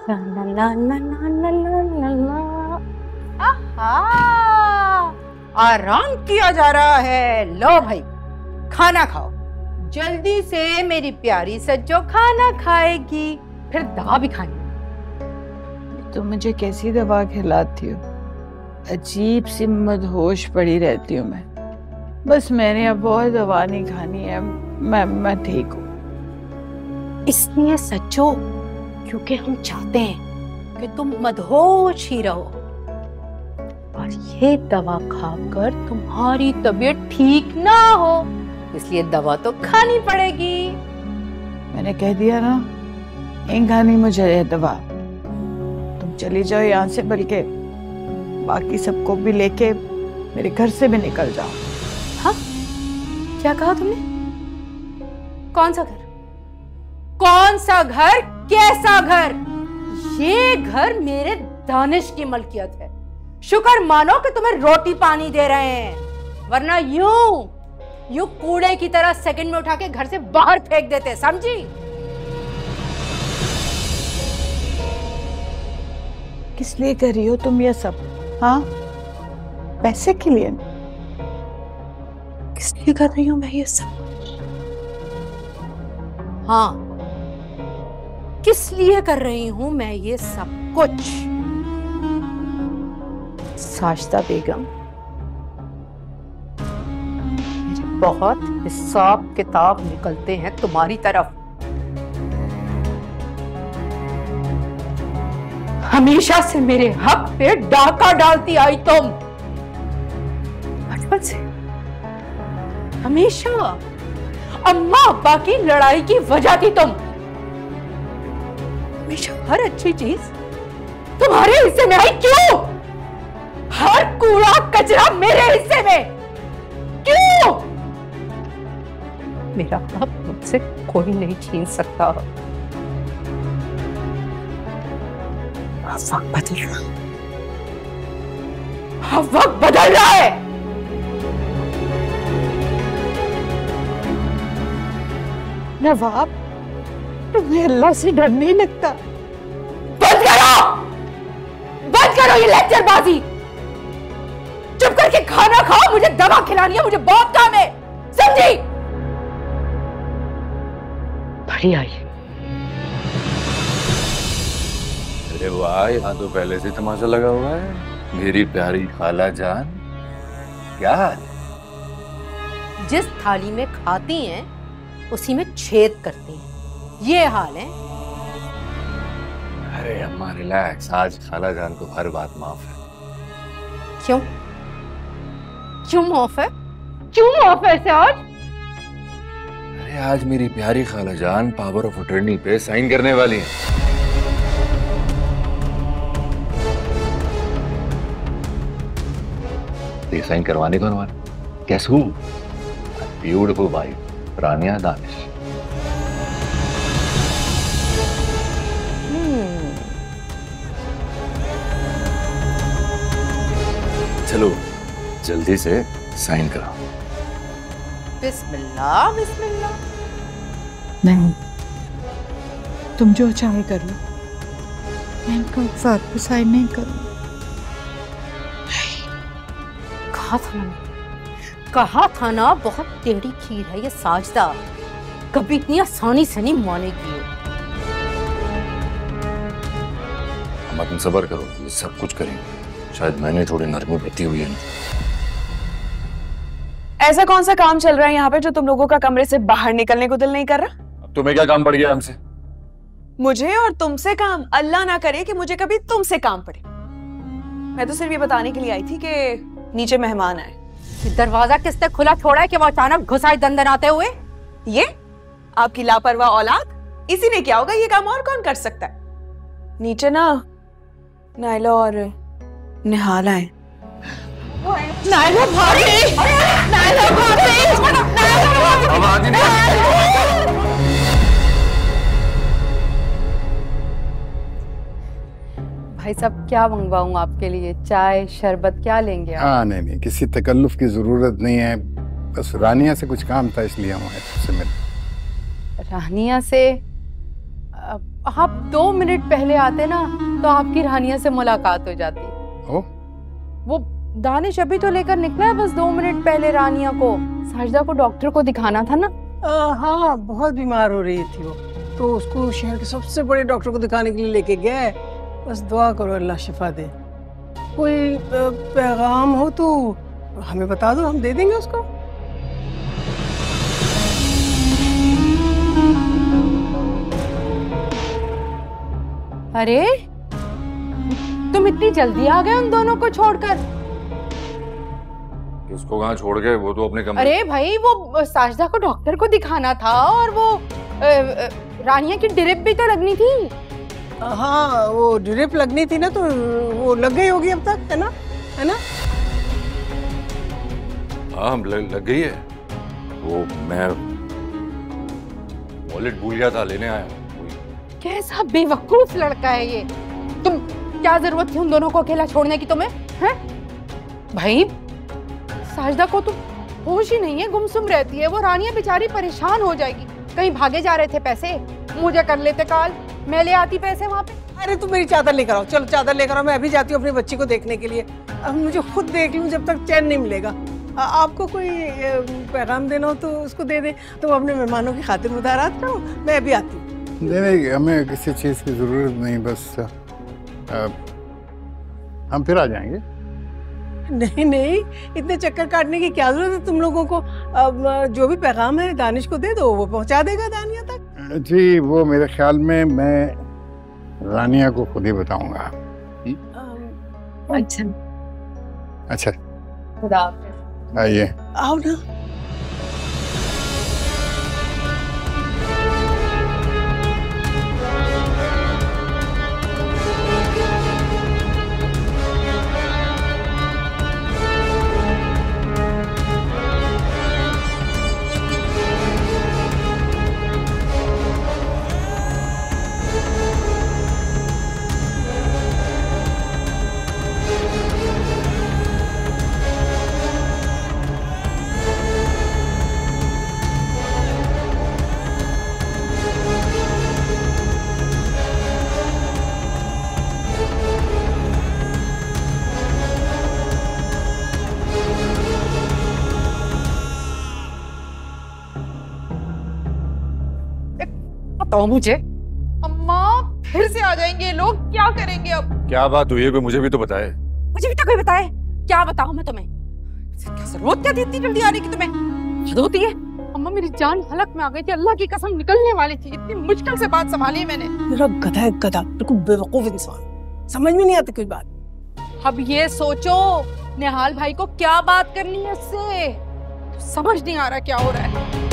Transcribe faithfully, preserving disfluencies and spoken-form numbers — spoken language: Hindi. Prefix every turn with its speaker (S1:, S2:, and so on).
S1: ला ला ला ला ला ला ला ला। आहा, आराम किया जा रहा है। लो भाई, खाना खाओ जल्दी से। मेरी प्यारी सज्जो खाना खाएगी, फिर दवा भी खानी।
S2: तो मुझे कैसी दवा खिलाती हो? अजीब सी मदहोश पड़ी रहती हूँ मैं। बस मैंने अब बहुत दवा नहीं खानी है, मैं मैं ठीक हूँ।
S1: इसलिए सच्चो, क्योंकि हम चाहते हैं कि तुम मदहोश ही रहो, और ये दवा खाकर तुम्हारी तबीयत ठीक ना हो, इसलिए दवा तो खानी पड़ेगी।
S2: मैंने कह दिया ना, नहीं खानी मुझे ये दवा। तुम चली जाओ यहाँ से, बल्कि बाकी सबको भी लेके मेरे घर से भी निकल जाओ।
S1: हाँ, क्या कहा तुमने? कौन सा घर? कौन सा घर? कैसा घर? ये घर मेरे दानिश की मलकियत है। शुक्र मानो कि तुम्हें रोटी पानी दे रहे हैं, वरना यूं यूं कूड़े की तरह सेकंड में उठा के घर से बाहर फेंक देते, समझी?
S2: किस लिए कर रही हो तुम ये सब? हाँ, पैसे के लिए?
S1: किस लिए कर रही हूं मैं ये सब? हाँ, किस लिए कर रही हूं मैं ये सब कुछ? साजिदा बेगम, मेरे बहुत हिसाब किताब निकलते हैं तुम्हारी तरफ। हमेशा से मेरे हक पे डाका डालती आई तुम, बचपन से, हमेशा। अम्मा अब्बा की लड़ाई की वजह थी तुम। हमेशा हर अच्छी चीज तुम्हारे हिस्से में आई, क्यों? हर कूड़ा कचरा मेरे हिस्से में, क्यों? मेरा हक मुझसे कोई नहीं छीन सकता। वक्त बदल रहा है, वक्त बदल रहा है।
S2: नवाब, तुम्हें अल्लाह से डर नहीं लगता?
S1: बंद करो, बंद करो ये लेक्चरबाजी। चुप करके खाना खाओ, मुझे दवा खिलानी है, मुझे बहुत काम है, समझी? बड़ी आई।
S3: अरे वाह, यहाँ तो पहले से तमाशा लगा हुआ है। मेरी प्यारी खाला जान, क्या हाल है?
S1: जिस थाली में खाती हैं उसी में छेद करती हैं, ये हाल है।
S3: अरे अम्मा रिलैक्स, आज खाला जान को हर बात माफ है।
S1: क्यों? क्यों माफ है? क्यों माफ है इसे आज?
S3: अरे आज मेरी प्यारी खाला जान पावर ऑफ अटर्नी पे साइन करने वाली है। ये साइन करवाने कौन वाला? Guess who? Beautiful wife Rania Danish. चलो जल्दी से साइन कराओ।
S1: बिस्मिल्लाह बिस्मिल्लाह।
S2: नहीं, तुम जो चाहे कर लो, मैं इनका साथ पे साइन नहीं करूँ।
S1: कहा था मैंने, कहा था ना, बहुत टेढ़ी खीर है ये साजिदा, कभी इतनी आसानी से नहीं मानेगी।
S3: अम्मा तुम सब्र करो, ये सब कुछ करेंगे। शायद मैंने थोड़ी नरमी बरती हुई है।
S4: ऐसा कौन सा काम चल रहा है यहाँ पे जो तुम लोगों का कमरे से बाहर निकलने को दिल नहीं कर रहा?
S3: अब तुम्हें क्या काम पड़ गया हमसे?
S4: मुझे और तुमसे काम, अल्लाह ना करे कि मुझे कभी तुमसे काम पड़े। मैं तो सिर्फ ये बताने के लिए आई थी कि नीचे मेहमान आए।
S1: दरवाजा किसने खुला छोड़ा है कि वो अचानक घुस आए दंदनाते हुए?
S4: ये आपकी लापरवाह औलाद, इसी ने किया होगा ये काम, और कौन कर सकता है? नीचे ना नाइला और निहाल आए।
S1: नाइला भाभी, नाइला भाभी, नाइला भाभी। भाई साहब क्या मंगवाऊं आपके लिए? चाय शरबत क्या लेंगे आप?
S5: हाँ नहीं नहीं, किसी तकल्लुफ की जरूरत नहीं है, बस रानिया से कुछ काम था इसलिए हम आए तुझसे मिलने।
S1: रानिया से? आप दो मिनट पहले आते ना तो आपकी रानिया से मुलाकात हो जाती।
S5: ओ?
S1: वो दानिश अभी तो लेकर निकला है, बस दो मिनट पहले रानिया को। साजिदा को डॉक्टर को दिखाना था ना।
S6: आ, हाँ, बहुत बीमार हो रही थी वो, तो उसको शहर के सबसे बड़े डॉक्टर को दिखाने के लिए लेके गया है। बस दुआ करो अल्लाह शिफा दे। कोई पैगाम हो तो हमें बता दो, हम दे देंगे उसको।
S1: अरे तुम इतनी जल्दी आ गए उन दोनों को छोड़कर?
S3: उसको कहाँ छोड़ गए? वो तो अपने कमरे।
S1: अरे भाई वो साजिदा को डॉक्टर को दिखाना था और वो आ, आ, रानिया की ड्रिप भी तो लगनी थी।
S6: हाँ, वो ड्रिप लगनी थी ना, तो वो लग गई होगी अब तक, है ना? है ना?
S3: हाँ लग, लग गई है। वो मैं वॉलेट भूल गया था, लेने आया।
S1: कैसा बेवकूफ लड़का है ये। तुम क्या जरूरत थी उन दोनों को अकेला छोड़ने की तुम्हें? हैं? भाई साजिदा को तो होश ही नहीं है, गुमसुम रहती है वो। रानिया बेचारी परेशान हो जाएगी। कहीं भागे जा रहे थे पैसे, मुझे कर लेते कॉल, मैं ले आती पैसे वहाँ पे।
S6: अरे तुम मेरी चादर लेकर आओ, चलो चादर लेकर आओ, मैं अभी जाती हूँ अपनी बच्ची को देखने के लिए। अब मुझे खुद देख लूँ, जब तक चैन नहीं मिलेगा। आ, आपको कोई पैगाम देना हो तो उसको दे दे। तुम अपने मेहमानों की खातिर मुदारात करो, मैं अभी आती हूँ।
S5: नहीं नहीं, हमें किसी चीज़ की ज़रूरत नहीं, बस आ, हम फिर आ जाएंगे।
S6: नहीं नहीं, इतने चक्कर काटने की क्या जरूरत है तुम लोगों को। अब जो भी पैगाम है दानिश को दे दो, वो पहुंचा देगा दानिया तक।
S5: जी, वो मेरे ख्याल में मैं रानिया को खुद ही बताऊंगा।
S1: अच्छा
S5: अच्छा,
S1: खुदा
S5: आइए।
S6: आओ ना।
S1: बताओ मुझे, अम्मा फिर से आ जाएंगे लोग, क्या करेंगे अब?
S3: क्या बात हुई है, कोई मुझे भी तो बताए।
S1: मुझे भी तो कोई बताए। क्या बताऊं मैं तुम्हें? क्या जरूरत क्या थी इतनी जल्दी आने की तुम्हें? हद होती है। अम्मा मेरी जान हलक में आ गई थी, अल्लाह की कसम निकलने वाली थी। इतनी मुश्किल से बात संभाली मैंने।
S6: मेरा गधा है, गधा, बिल्कुल बेवकूफ इंसान, समझ में नहीं आती कोई बात।
S1: अब ये सोचो निहाल भाई को क्या बात करनी है इससे, समझ नहीं आ रहा क्या हो रहा है।